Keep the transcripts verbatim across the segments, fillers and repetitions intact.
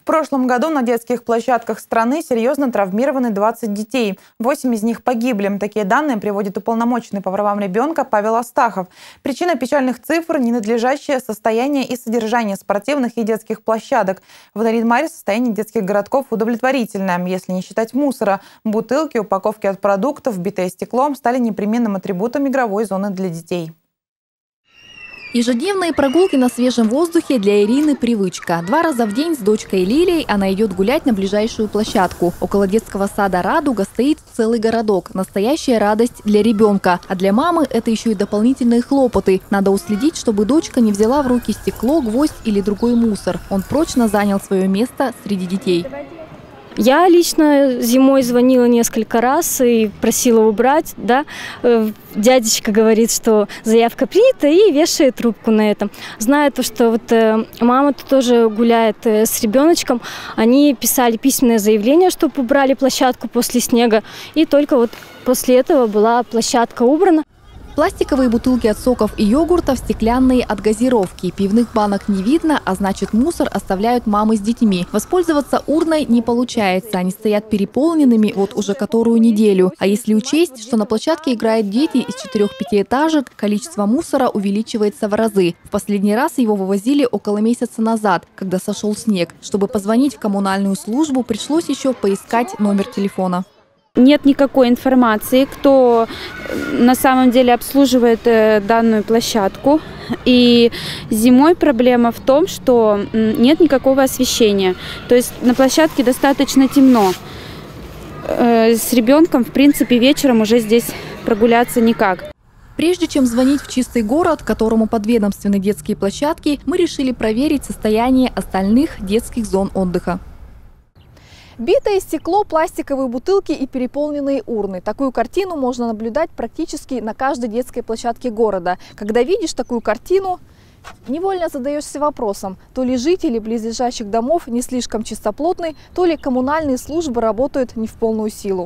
В прошлом году на детских площадках страны серьезно травмированы двадцать детей. восемь из них погибли. Такие данные приводит уполномоченный по правам ребенка Павел Астахов. Причина печальных цифр – ненадлежащее состояние и содержание спортивных и детских площадок. В Нарьян-Маре состояние детских городков удовлетворительное, если не считать мусора. Бутылки, упаковки от продуктов, битое стеклом стали непременным атрибутом игровой зоны для детей. Ежедневные прогулки на свежем воздухе для Ирины – привычка. Два раза в день с дочкой Лилией она идет гулять на ближайшую площадку. Около детского сада «Радуга» стоит целый городок. Настоящая радость для ребенка. А для мамы это еще и дополнительные хлопоты. Надо уследить, чтобы дочка не взяла в руки стекло, гвоздь или другой мусор. Он прочно занял свое место среди детей. Я лично зимой звонила несколько раз и просила убрать, да. Дядечка говорит, что заявка принята, и вешает трубку на этом. Зная то, что вот мама тоже гуляет с ребеночком, они писали письменное заявление, чтобы убрали площадку после снега, и только вот после этого была площадка убрана. Пластиковые бутылки от соков и йогуртов, стеклянные от газировки. Пивных банок не видно, а значит мусор оставляют мамы с детьми. Воспользоваться урной не получается. Они стоят переполненными вот уже которую неделю. А если учесть, что на площадке играют дети из четырех-пятиэтажек, количество мусора увеличивается в разы. В последний раз его вывозили около месяца назад, когда сошел снег. Чтобы позвонить в коммунальную службу, пришлось еще поискать номер телефона. Нет никакой информации, кто на самом деле обслуживает данную площадку. И зимой проблема в том, что нет никакого освещения. То есть на площадке достаточно темно. С ребенком, в принципе, вечером уже здесь прогуляться никак. Прежде чем звонить в чистый город, которому подведомственны детские площадки, мы решили проверить состояние остальных детских зон отдыха. Битое стекло, пластиковые бутылки и переполненные урны. Такую картину можно наблюдать практически на каждой детской площадке города. Когда видишь такую картину, невольно задаешься вопросом, то ли жители близлежащих домов не слишком чистоплотны, то ли коммунальные службы работают не в полную силу.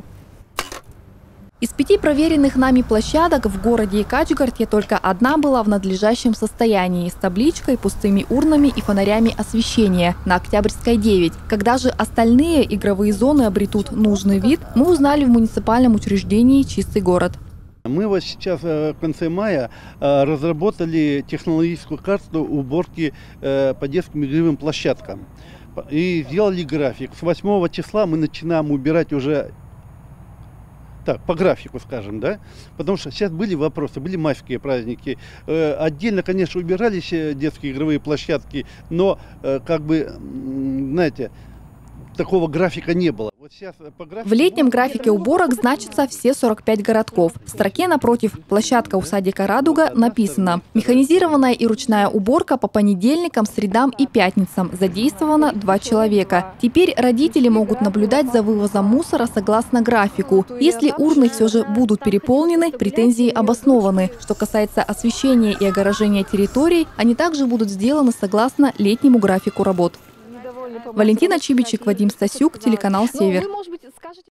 Из пяти проверенных нами площадок в городе Качгарте только одна была в надлежащем состоянии, с табличкой, пустыми урнами и фонарями освещения на Октябрьской девять. Когда же остальные игровые зоны обретут нужный вид, мы узнали в муниципальном учреждении «Чистый город». Мы вот сейчас в конце мая разработали технологическую карту уборки по детским игровым площадкам. И сделали график. С восьмого числа мы начинаем убирать уже так, по графику, скажем, да, потому что сейчас были вопросы, были майские праздники. Э, отдельно, конечно, убирались детские игровые площадки, но, э, как бы, знаете, такого графика не было. Вот сейчас по графику... В летнем графике уборок значатся все сорок пять городков. В строке напротив площадка у садика «Радуга» написано: механизированная и ручная уборка по понедельникам, средам и пятницам. Задействовано два человека. Теперь родители могут наблюдать за вывозом мусора согласно графику. Если урны все же будут переполнены, претензии обоснованы. Что касается освещения и огорожения территорий, они также будут сделаны согласно летнему графику работ. Валентина Чибичек, Вадим Стасюк, телеканал «Север».